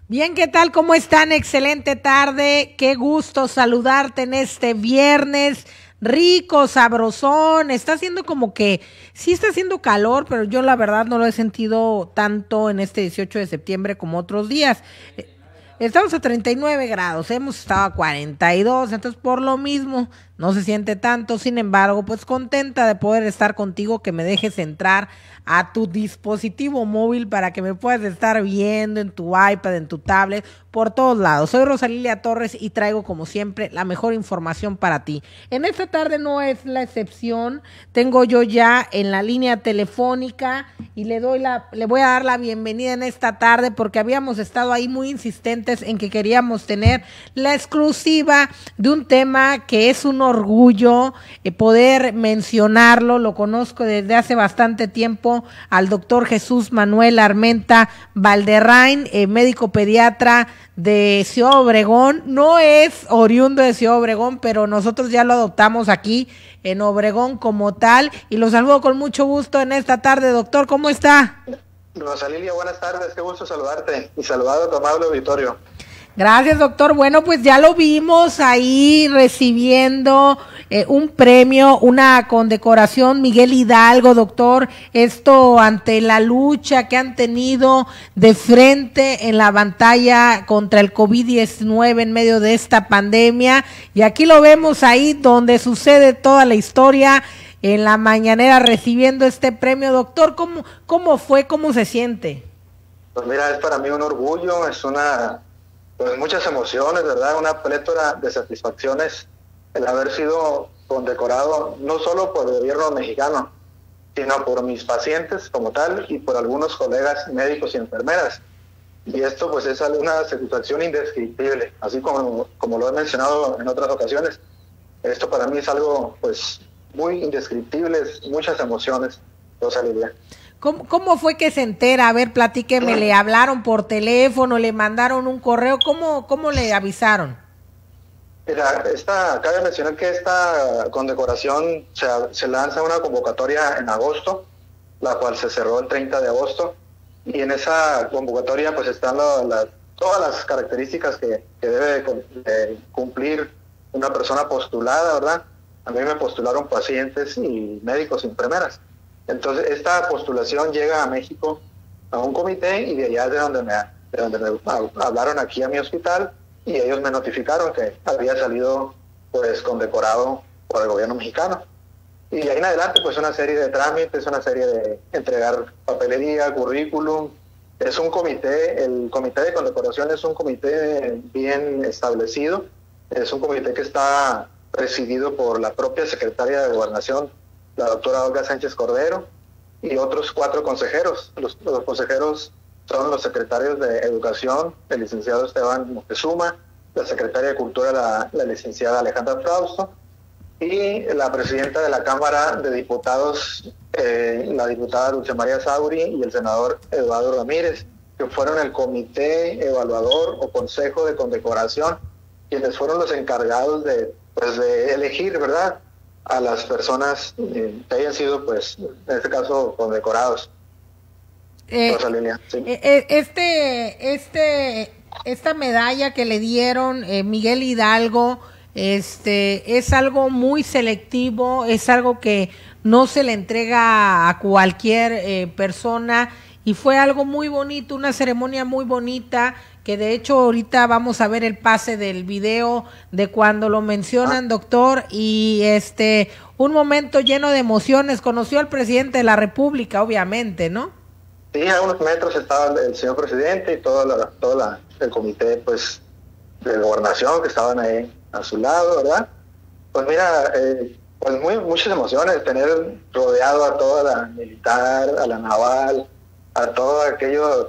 Bien, ¿qué tal? ¿Cómo están? Excelente tarde. Qué gusto saludarte en este viernes rico, sabrosón. Está haciendo como que, sí está haciendo calor, pero yo la verdad no lo he sentido tanto en este 18 de septiembre como otros días. Estamos a 39 grados, hemos estado a 42, entonces por lo mismo no se siente tanto. Sin embargo, pues contenta de poder estar contigo, que me dejes entrar a tu dispositivo móvil para que me puedas estar viendo en tu iPad, en tu tablet, por todos lados. Soy Rosalilia Torres y traigo como siempre la mejor información para ti. En esta tarde no es la excepción. Tengo yo ya en la línea telefónica y le voy a dar la bienvenida en esta tarde porque habíamos estado ahí muy insistentes en que queríamos tener la exclusiva de un tema que es un orgullo poder mencionarlo. Lo conozco desde hace bastante tiempo al doctor Jesús Manuel Armenta Valderrain, médico pediatra de Ciudad Obregón. No es oriundo de Ciudad Obregón, pero nosotros ya lo adoptamos aquí en Obregón como tal, y lo saludo con mucho gusto en esta tarde. Doctor, ¿cómo está? Rosalilia, buenas tardes, qué gusto saludarte y saludado a tu amable auditorio. Gracias, doctor. Bueno, pues ya lo vimos ahí recibiendo un premio, una condecoración, Miguel Hidalgo, doctor. Esto ante la lucha que han tenido de frente en la batalla contra el COVID-19 en medio de esta pandemia. Y aquí lo vemos ahí donde sucede toda la historia, en la mañanera recibiendo este premio. Doctor, ¿cómo fue? ¿Cómo se siente? Pues mira, es para mí un orgullo, pues muchas emociones, ¿verdad? Una plétora de satisfacciones el haber sido condecorado no solo por el gobierno mexicano, sino por mis pacientes como tal y por algunos colegas médicos y enfermeras. Y esto pues es una satisfacción indescriptible, así como lo he mencionado en otras ocasiones. Esto para mí es algo pues muy indescriptible, muchas emociones, Rosalía. ¿Cómo fue que se entera? A ver, platíqueme, ¿le hablaron por teléfono, le mandaron un correo? ¿Cómo le avisaron? Mira, cabe mencionar que esta condecoración se lanza una convocatoria en agosto, la cual se cerró el 30 de agosto, y en esa convocatoria pues están todas las características que debe cumplir una persona postulada, ¿verdad? A mí me postularon pacientes y médicos y enfermeras. Entonces, esta postulación llega a México a un comité y de allá es de donde me hablaron aquí a mi hospital y ellos me notificaron que había salido pues condecorado por el gobierno mexicano. Y de ahí en adelante pues una serie de trámites, una serie de entregar papelería, currículum. Es un comité, el comité de condecoración es un comité bien establecido, es un comité que está presidido por la propia secretaria de Gobernación, la doctora Olga Sánchez Cordero, y otros 4 consejeros. Los consejeros son los secretarios de Educación, el licenciado Esteban Moctezuma, la secretaria de Cultura, la licenciada Alejandra Frausto, y la presidenta de la Cámara de Diputados, la diputada Dulce María Sauri, y el senador Eduardo Ramírez, que fueron el comité evaluador o consejo de condecoración, quienes fueron los encargados de elegir, ¿verdad?, a las personas que hayan sido, pues, en este caso, condecorados. Rosalía, sí. Esta medalla que le dieron Miguel Hidalgo, es algo muy selectivo, es algo que no se le entrega a cualquier persona, y fue algo muy bonito, una ceremonia muy bonita, que de hecho ahorita vamos a ver el pase del video de cuando lo mencionan, doctor, y un momento lleno de emociones. Conoció al presidente de la República, obviamente, ¿no? Sí, a unos metros estaba el señor presidente y todo el comité, pues, de gobernación que estaban ahí a su lado, ¿verdad? Pues mira, pues muchas emociones, tener rodeado a toda la militar, a la naval, a todo aquello,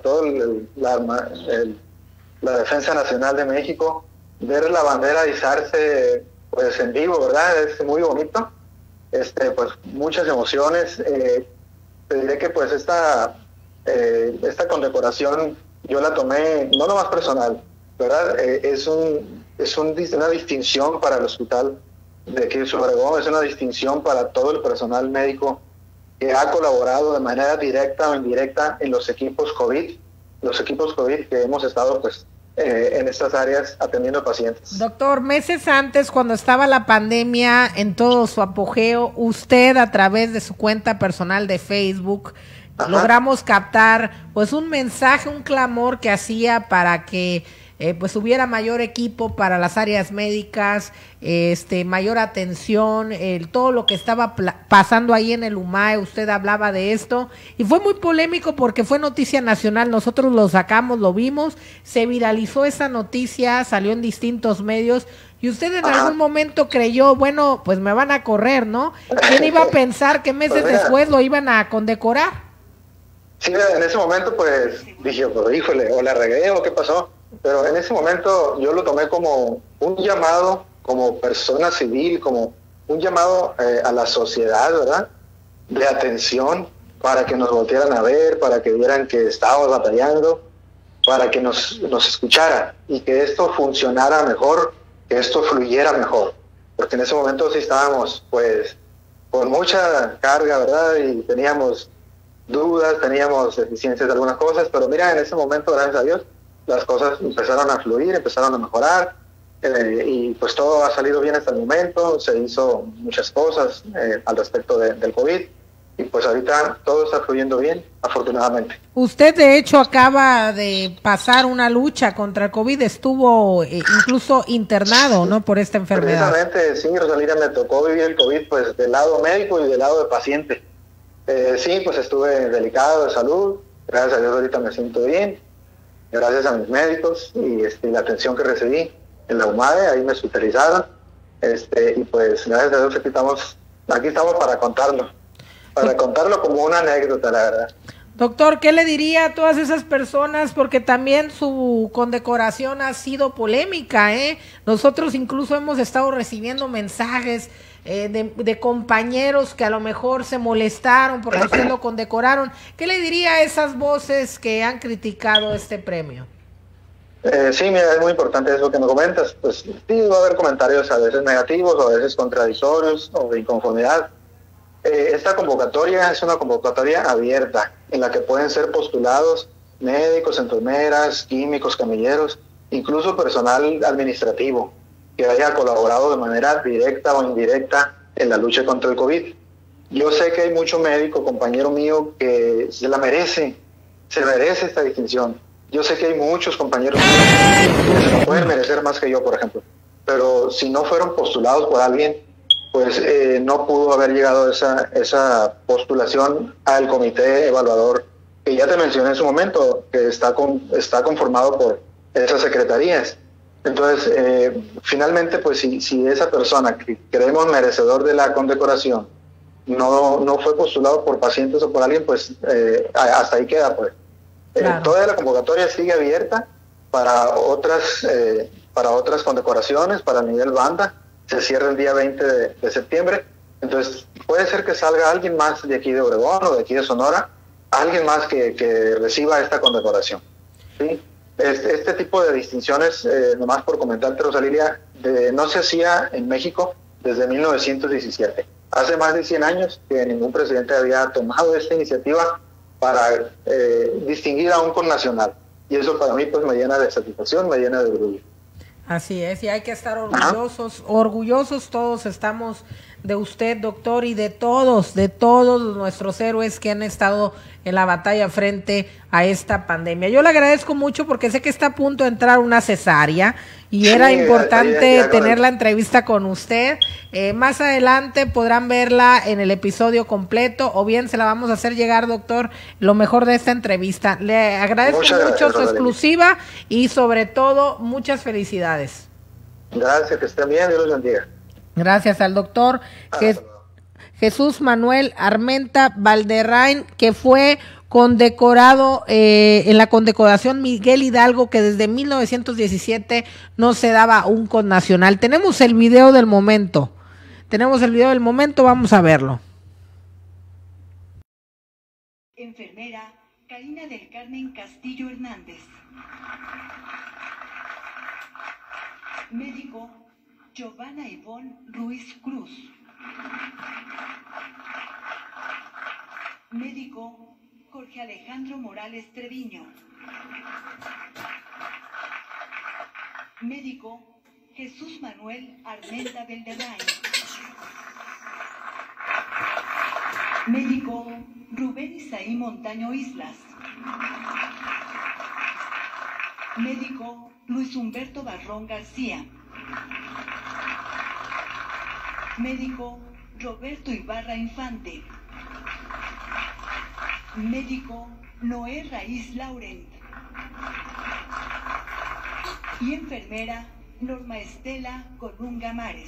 la Defensa Nacional de México, ver la bandera izarse pues en vivo, ¿verdad? Es muy bonito. Pues muchas emociones. Te diré que pues esta condecoración yo la tomé no nomás personal, ¿verdad? Es una distinción para el hospital de aquí de Obregón, es una distinción para todo el personal médico que ha colaborado de manera directa o indirecta en los equipos COVID, los equipos COVID que hemos estado pues en estas áreas atendiendo pacientes. Doctor, meses antes, cuando estaba la pandemia en todo su apogeo, usted a través de su cuenta personal de Facebook, logramos captar pues un mensaje, un clamor que hacía para que pues hubiera mayor equipo para las áreas médicas, mayor atención, todo lo que estaba pasando ahí en el UMAE. Usted hablaba de esto y fue muy polémico porque fue noticia nacional. Nosotros lo sacamos, lo vimos, se viralizó esa noticia, salió en distintos medios y usted en algún momento creyó, bueno, pues me van a correr, ¿no? ¿Quién iba a pensar que meses después lo iban a condecorar? Sí, en ese momento pues dije, pues híjole, o la regué o qué pasó. Pero en ese momento yo lo tomé como un llamado, como persona civil, como un llamado a la sociedad, ¿verdad? De atención, para que nos voltearan a ver, para que vieran que estábamos batallando, para que nos escucharan y que esto funcionara mejor, que esto fluyera mejor. Porque en ese momento sí estábamos, pues, con mucha carga, ¿verdad? Y teníamos dudas, teníamos deficiencias de algunas cosas, pero mira, en ese momento, gracias a Dios, las cosas empezaron a fluir, empezaron a mejorar, y pues todo ha salido bien hasta el momento. Se hizo muchas cosas al respecto del COVID, y pues ahorita todo está fluyendo bien, afortunadamente. Usted de hecho acaba de pasar una lucha contra el COVID, estuvo incluso internado, ¿no?, por esta enfermedad. Precisamente, sí, Rosalía, me tocó vivir el COVID pues del lado médico y del lado de paciente. Sí, pues estuve delicado de salud, gracias a Dios ahorita me siento bien, gracias a mis médicos y la atención que recibí en la UMADE, ahí me hospitalizaron, y pues gracias a Dios aquí estamos para contarlo como una anécdota, la verdad. Doctor, ¿qué le diría a todas esas personas? Porque también su condecoración ha sido polémica, ¿eh? Nosotros incluso hemos estado recibiendo mensajes de compañeros que a lo mejor se molestaron porque usted lo condecoraron. ¿Qué le diría a esas voces que han criticado este premio? Sí, mira, es muy importante eso que me comentas. Pues sí, va a haber comentarios a veces negativos o a veces contradictorios o de inconformidad. Esta convocatoria es una convocatoria abierta en la que pueden ser postulados médicos, enfermeras, químicos, camilleros, incluso personal administrativo que haya colaborado de manera directa o indirecta en la lucha contra el COVID. Yo sé que hay mucho médico, compañero mío, que se merece esta distinción. Yo sé que hay muchos compañeros míos que se lo pueden merecer más que yo, por ejemplo, pero si no fueron postulados por alguien, pues no pudo haber llegado esa postulación al comité evaluador que ya te mencioné en su momento, que está conformado por esas secretarías. Entonces, finalmente, pues si esa persona que creemos merecedor de la condecoración no fue postulado por pacientes o por alguien, pues hasta ahí queda, pues. Claro. Toda la convocatoria sigue abierta para otras condecoraciones, para el nivel banda. Se cierra el día 20 de septiembre. Entonces, puede ser que salga alguien más de aquí de Obregón o de aquí de Sonora, alguien más que reciba esta condecoración, ¿sí? Este tipo de distinciones, nomás por comentarte, Rosalía, no se hacía en México desde 1917. Hace más de 100 años que ningún presidente había tomado esta iniciativa para distinguir a un connacional. Y eso para mí pues me llena de satisfacción, me llena de orgullo. Así es, y hay que estar orgullosos todos estamos de usted, doctor, y de todos nuestros héroes que han estado en la batalla frente a esta pandemia. Yo le agradezco mucho porque sé que está a punto de entrar una cesárea y era importante tener la entrevista con usted. Más adelante podrán verla en el episodio completo o bien se la vamos a hacer llegar, doctor, lo mejor de esta entrevista. Le agradezco mucho su exclusiva y sobre todo muchas felicidades. Gracias, que estén bien, Dios los bendiga. Gracias al doctor Jesús Manuel Armenta Valderrain, que fue condecorado en la condecoración Miguel Hidalgo, que desde 1917 no se daba un connacional. Tenemos el video del momento, vamos a verlo. Enfermera Karina del Carmen Castillo Hernández. Médico Giovanna Ivonne Ruiz Cruz. Médico Jorge Alejandro Morales Treviño. Médico Jesús Manuel Armenta Belderrain. Médico Rubén Isaí Montaño Islas. Médico Luis Humberto Barrón García. Médico Roberto Ibarra Infante. Médico Noé Raíz Laurent. Y enfermera Norma Estela Colunga Mares.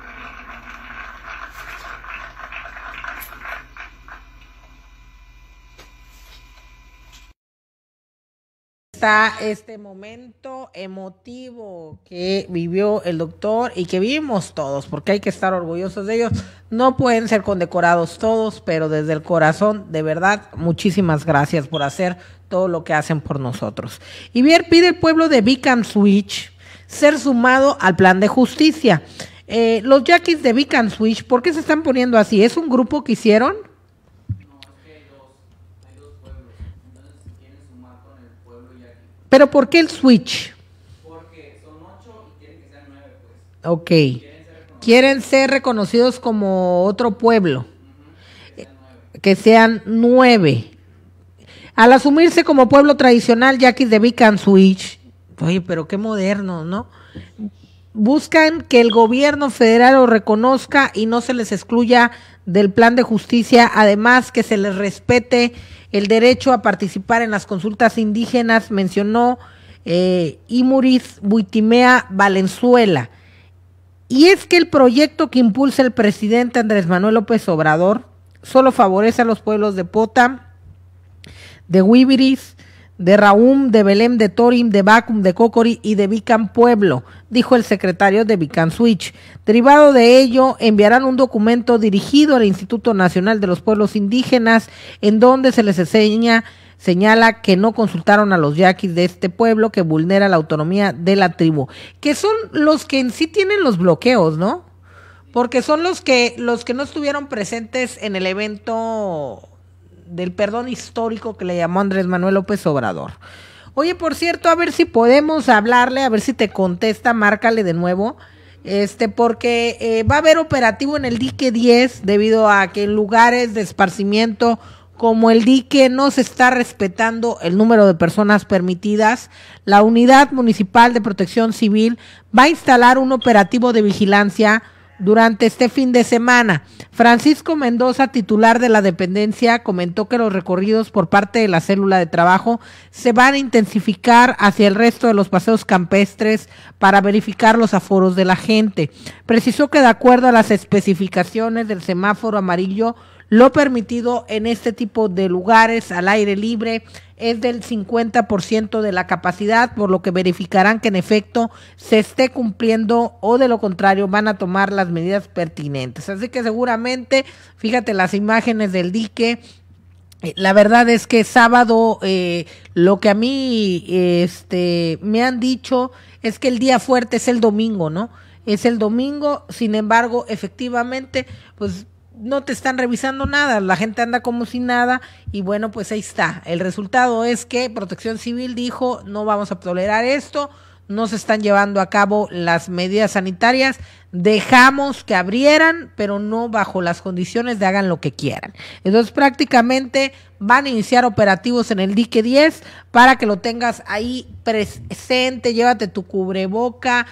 Está este momento emotivo que vivió el doctor y que vivimos todos, porque hay que estar orgullosos de ellos. No pueden ser condecorados todos, pero desde el corazón, de verdad, muchísimas gracias por hacer todo lo que hacen por nosotros. Y bien, pide el pueblo de Vic and Switch ser sumado al plan de justicia. Los yaquis de Vic and Switch, ¿por qué se están poniendo así? ¿Es un grupo que hicieron? ¿Pero por qué el switch? Porque son 8 y quieren que sean 9, pues. Ok. Quieren ser reconocidos como otro pueblo. Que sean 9. Al asumirse como pueblo tradicional, yaquis de Vic and Switch, oye, pero qué moderno, ¿no? Buscan que el gobierno federal lo reconozca y no se les excluya del plan de justicia, además que se les respete el derecho a participar en las consultas indígenas, mencionó Imuris Buitimea Valenzuela. Y es que el proyecto que impulsa el presidente Andrés Manuel López Obrador solo favorece a los pueblos de Pota, de Huibiris, de Raúm, de Belém, de Torim, de Bacum, de Cocori y de Vican Pueblo, dijo el secretario de Vican Switch. Derivado de ello, enviarán un documento dirigido al Instituto Nacional de los Pueblos Indígenas, en donde se les señala que no consultaron a los yaquis de este pueblo, que vulnera la autonomía de la tribu, que son los que en sí tienen los bloqueos, ¿no? Porque son los que no estuvieron presentes en el evento del perdón histórico que le llamó Andrés Manuel López Obrador. Oye, por cierto, a ver si podemos hablarle, a ver si te contesta, márcale de nuevo, porque va a haber operativo en el dique 10 debido a que en lugares de esparcimiento como el dique no se está respetando el número de personas permitidas. La Unidad Municipal de Protección Civil va a instalar un operativo de vigilancia durante este fin de semana. Francisco Mendoza, titular de la dependencia, comentó que los recorridos por parte de la célula de trabajo se van a intensificar hacia el resto de los paseos campestres para verificar los aforos de la gente. Precisó que de acuerdo a las especificaciones del semáforo amarillo, lo permitido en este tipo de lugares al aire libre es del 50% de la capacidad, por lo que verificarán que en efecto se esté cumpliendo o de lo contrario van a tomar las medidas pertinentes. Así que seguramente, fíjate las imágenes del dique, la verdad es que sábado lo que a mí me han dicho es que el día fuerte es el domingo, ¿no? Es el domingo, sin embargo, efectivamente, pues no te están revisando nada, la gente anda como si nada y bueno, pues ahí está. El resultado es que Protección Civil dijo, no vamos a tolerar esto, no se están llevando a cabo las medidas sanitarias, dejamos que abrieran, pero no bajo las condiciones de hagan lo que quieran. Entonces prácticamente van a iniciar operativos en el dique 10 para que lo tengas ahí presente, llévate tu cubreboca,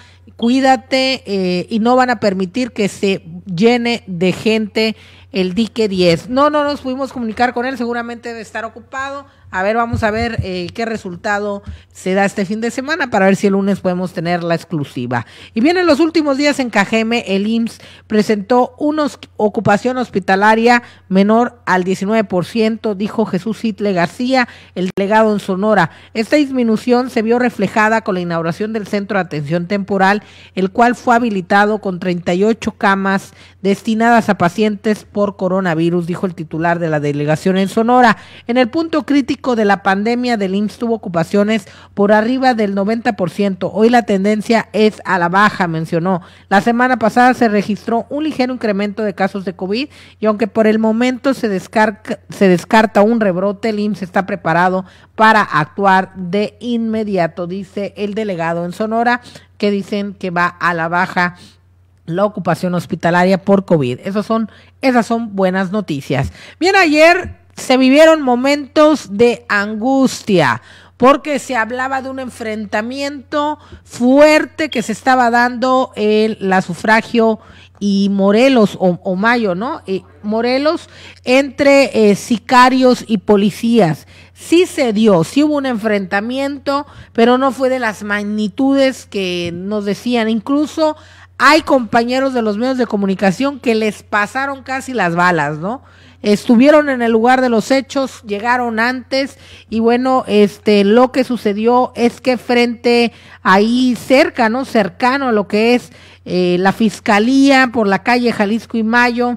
cuídate y no van a permitir que se llene de gente el dique 10. No nos pudimos comunicar con él, seguramente debe estar ocupado. A ver, vamos a ver qué resultado se da este fin de semana para ver si el lunes podemos tener la exclusiva. Y bien, en los últimos días en Cajeme, el IMSS presentó una ocupación hospitalaria menor al 19%, dijo Jesús Hitle García, el delegado en Sonora. Esta disminución se vio reflejada con la inauguración del Centro de Atención Temporal, el cual fue habilitado con 38 camas destinadas a pacientes por coronavirus, dijo el titular de la delegación en Sonora. En el punto crítico pico de la pandemia del IMSS tuvo ocupaciones por arriba del 90%. Hoy la tendencia es a la baja, mencionó. La semana pasada se registró un ligero incremento de casos de COVID y aunque por el momento se descarta un rebrote, el IMSS está preparado para actuar de inmediato, dice el delegado en Sonora, que dicen que va a la baja la ocupación hospitalaria por COVID. Esas son buenas noticias. Bien, ayer se vivieron momentos de angustia porque se hablaba de un enfrentamiento fuerte que se estaba dando en la Sufragio y Morelos o Mayo, ¿no? Morelos, entre sicarios y policías. Sí se dio, sí hubo un enfrentamiento, pero no fue de las magnitudes que nos decían. Incluso hay compañeros de los medios de comunicación que les pasaron casi las balas, ¿no? Estuvieron en el lugar de los hechos, llegaron antes y bueno, lo que sucedió es que frente ahí cerca, ¿no? Cercano a lo que es la Fiscalía por la calle Jalisco y Mayo,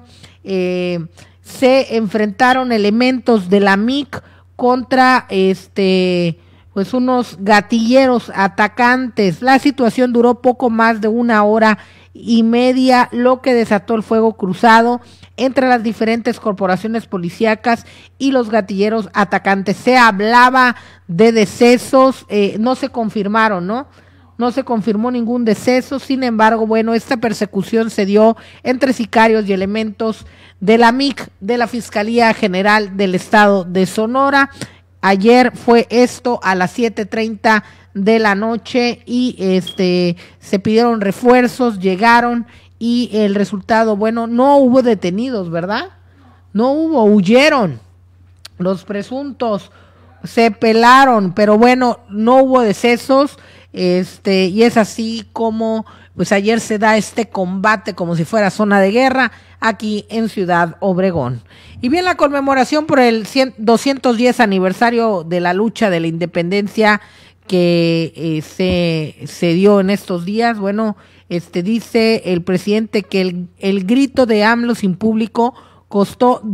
se enfrentaron elementos de la MIC contra pues unos gatilleros atacantes. La situación duró poco más de 1 hora y media, lo que desató el fuego cruzado entre las diferentes corporaciones policíacas y los gatilleros atacantes. Se hablaba de decesos, no se confirmaron, ¿no? No se confirmó ningún deceso, sin embargo, bueno, esta persecución se dio entre sicarios y elementos de la MIC, de la Fiscalía General del Estado de Sonora. Ayer fue esto a las 7:30 de la noche y se pidieron refuerzos, llegaron y el resultado, bueno, no hubo detenidos, ¿verdad? No hubo, huyeron. Los presuntos se pelaron, pero bueno, no hubo decesos, y es así como pues ayer se da este combate como si fuera zona de guerra aquí en Ciudad Obregón. Y bien, la conmemoración por el 210 aniversario de la lucha de la independencia que se dio en estos días, bueno, dice el presidente que el grito de AMLO sin público costó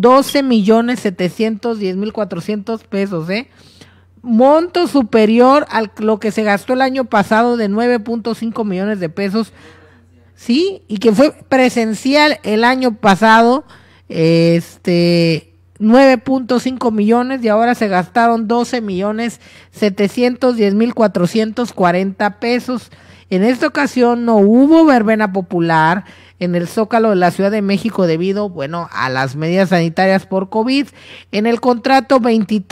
12,710,400 pesos, monto superior a lo que se gastó el año pasado de 9.5 millones de pesos, sí, y que fue presencial el año pasado, 9.5 millones y ahora se gastaron 12,710,440 pesos. En esta ocasión no hubo verbena popular en el Zócalo de la Ciudad de México debido, bueno, a las medidas sanitarias por COVID. En el contrato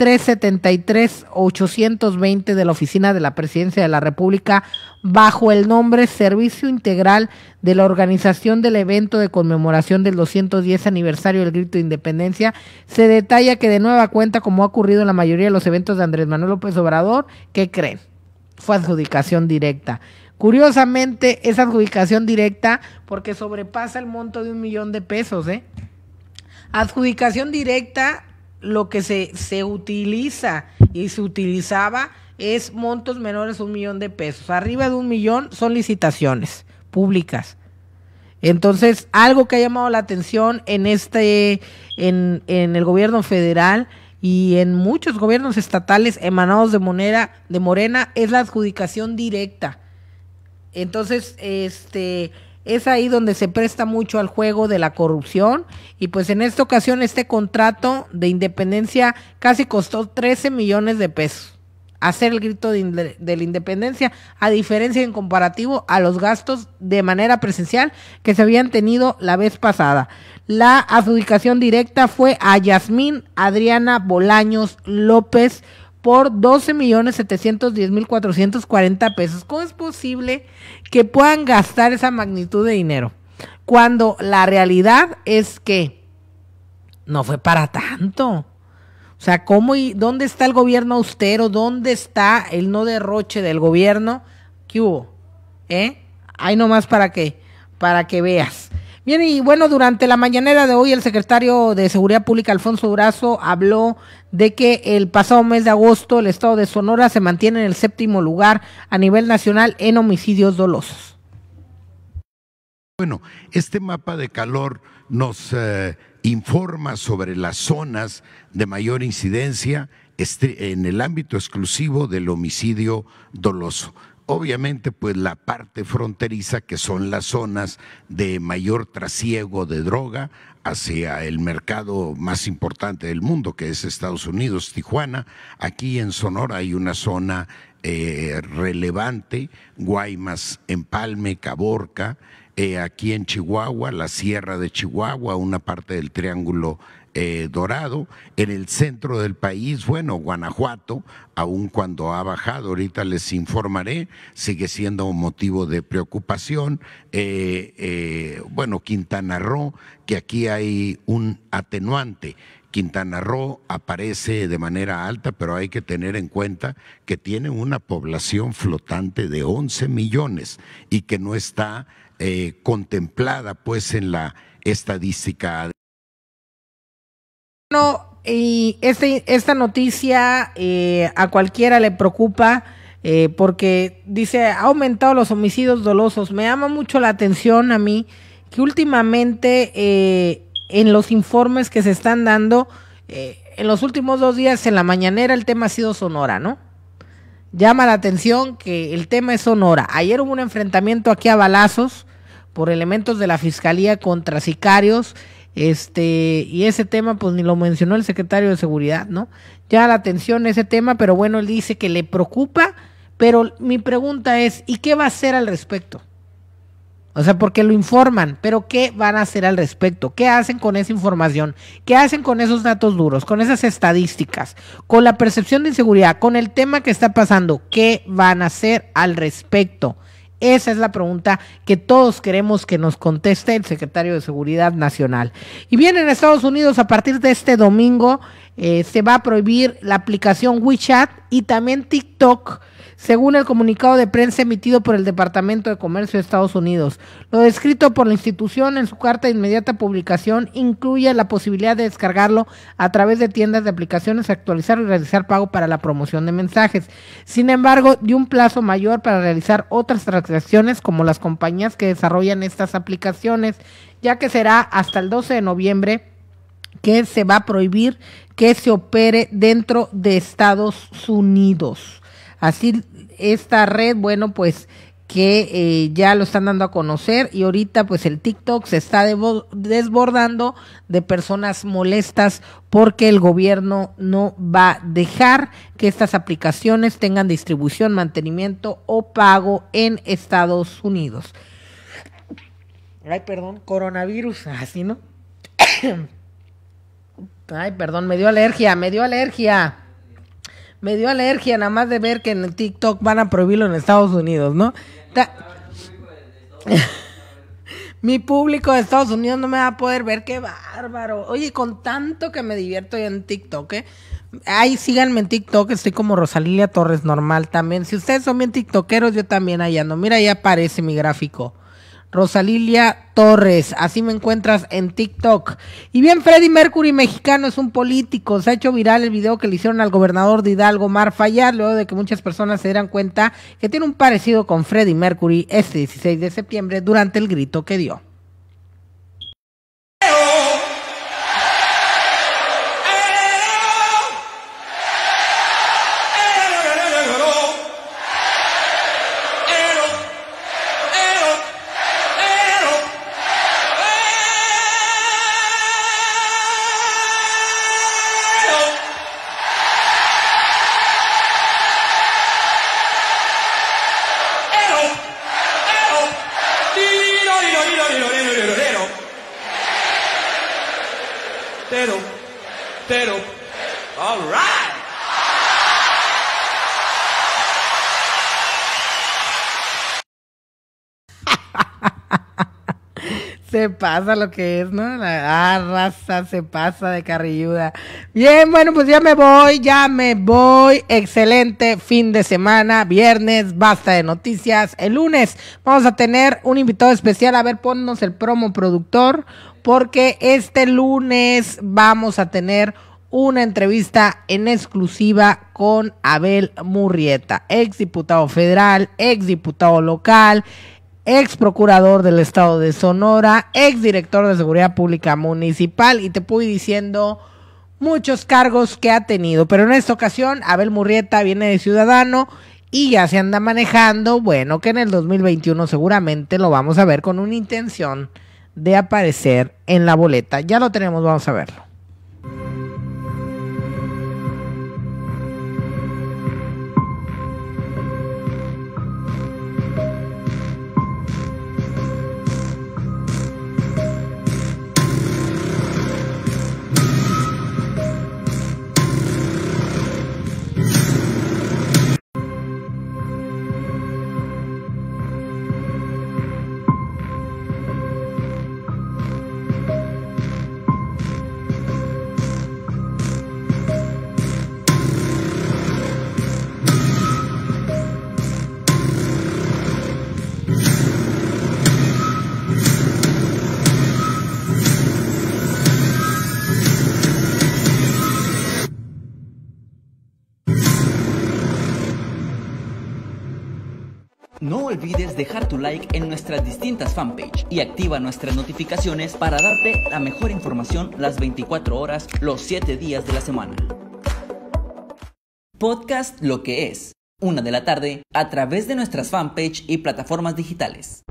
2373-820 de la Oficina de la Presidencia de la República, bajo el nombre Servicio Integral de la Organización del Evento de Conmemoración del 210 aniversario del Grito de Independencia, se detalla que de nueva cuenta, como ha ocurrido en la mayoría de los eventos de Andrés Manuel López Obrador, ¿qué creen? Fue adjudicación directa. Curiosamente, es adjudicación directa porque sobrepasa el monto de 1 millón de pesos, Adjudicación directa, lo que se utiliza y se utilizaba es montos menores a 1 millón de pesos. Arriba de 1 millón son licitaciones públicas. Entonces, algo que ha llamado la atención en el gobierno federal y en muchos gobiernos estatales emanados de Morena es la adjudicación directa. Entonces, es ahí donde se presta mucho al juego de la corrupción y pues en esta ocasión este contrato de independencia casi costó 13 millones de pesos. Hacer el grito de la independencia, a diferencia en comparativo a los gastos de manera presencial que se habían tenido la vez pasada. La adjudicación directa fue a Yasmín Adriana Bolaños López por 12,710,440 pesos. ¿Cómo es posible que puedan gastar esa magnitud de dinero? Cuando la realidad es que no fue para tanto. O sea, ¿cómo y dónde está el gobierno austero? ¿Dónde está el no derroche del gobierno? ¿Qué hubo? Ahí nomás para que veas. Bien, y bueno, durante la mañanera de hoy el secretario de Seguridad Pública, Alfonso Durazo, habló de que el pasado mes de agosto el estado de Sonora se mantiene en el 7º lugar a nivel nacional en homicidios dolosos. Bueno, este mapa de calor nos informa sobre las zonas de mayor incidencia en el ámbito exclusivo del homicidio doloso. Obviamente, pues la parte fronteriza, que son las zonas de mayor trasiego de droga hacia el mercado más importante del mundo, que es Estados Unidos, Tijuana. Aquí en Sonora hay una zona relevante, Guaymas, Empalme, Caborca. Aquí en Chihuahua, la Sierra de Chihuahua, una parte del Triángulo Dorado. En el centro del país, bueno, Guanajuato, aun cuando ha bajado, ahorita les informaré, sigue siendo un motivo de preocupación. Bueno, Quintana Roo, que aquí hay un atenuante. Quintana Roo aparece de manera alta, pero hay que tener en cuenta que tiene una población flotante de 11 millones y que no está contemplada pues en la estadística. Bueno, y esta noticia a cualquiera le preocupa porque dice, ha aumentado los homicidios dolosos. Me llama mucho la atención a mí que últimamente en los informes que se están dando, en los últimos 2 días en la mañanera el tema ha sido Sonora, ¿no? Llama la atención que el tema es Sonora. Ayer hubo un enfrentamiento aquí a balazos por elementos de la Fiscalía contra sicarios, y ese tema pues ni lo mencionó el secretario de Seguridad, ¿no? Llama la atención ese tema, pero bueno, él dice que le preocupa, pero mi pregunta es, ¿y qué va a hacer al respecto? O sea, porque lo informan, pero ¿qué van a hacer al respecto? ¿Qué hacen con esa información? ¿Qué hacen con esos datos duros, con esas estadísticas, con la percepción de inseguridad, con el tema que está pasando? ¿Qué van a hacer al respecto? Esa es la pregunta que todos queremos que nos conteste el secretario de Seguridad Nacional. Y bien, en Estados Unidos, a partir de este domingo, se va a prohibir la aplicación WeChat y también TikTok, según el comunicado de prensa emitido por el Departamento de Comercio de Estados Unidos. Lo descrito por la institución en su carta de inmediata publicación incluye la posibilidad de descargarlo a través de tiendas de aplicaciones, actualizar y realizar pago para la promoción de mensajes. Sin embargo, dio un plazo mayor para realizar otras transacciones como las compañías que desarrollan estas aplicaciones, ya que será hasta el 12 de noviembre que se va a prohibir que se opere dentro de Estados Unidos. Así esta red, bueno, pues que ya lo están dando a conocer, y ahorita pues el TikTok se está desbordando de personas molestas porque el gobierno no va a dejar que estas aplicaciones tengan distribución, mantenimiento o pago en Estados Unidos. Ay, perdón, coronavirus, así, ¿no? Ay, perdón, me dio alergia nada más de ver que en el TikTok van a prohibirlo en Estados Unidos, ¿no? Mi público de Estados Unidos no me va a poder ver, qué bárbaro. Oye, con tanto que me divierto yo en TikTok, Ahí síganme en TikTok, estoy como Rosalilia Torres normal también. Si ustedes son bien tiktokeros, yo también ahí ando. Mira, ahí aparece mi gráfico. Rosalilia Torres, así me encuentras en TikTok. Y bien, Freddie Mercury, mexicano, es un político. Se ha hecho viral el video que le hicieron al gobernador de Hidalgo, Omar Fayad, luego de que muchas personas se dieran cuenta que tiene un parecido con Freddie Mercury este 16 de septiembre durante el grito que dio. All right. Se pasa lo que es, ¿no? La raza se pasa de carrilluda. Bien, bueno, pues ya me voy. Excelente fin de semana. Viernes, basta de noticias. El lunes vamos a tener un invitado especial. A ver, ponnos el promo, productor, porque este lunes vamos a tener una entrevista en exclusiva con Abel Murrieta, exdiputado federal, exdiputado local, ex procurador del estado de Sonora, ex director de Seguridad Pública Municipal, y te puedo ir diciendo muchos cargos que ha tenido. Pero en esta ocasión, Abel Murrieta viene de Ciudadano y ya se anda manejando, bueno, que en el 2021 seguramente lo vamos a ver con una intención de aparecer en la boleta. Ya lo tenemos, vamos a verlo. No olvides dejar tu like en nuestras distintas fanpage y activa nuestras notificaciones para darte la mejor información las 24 horas, los 7 días de la semana. Podcast Lo que es, 1 de la tarde, a través de nuestras fanpage y plataformas digitales.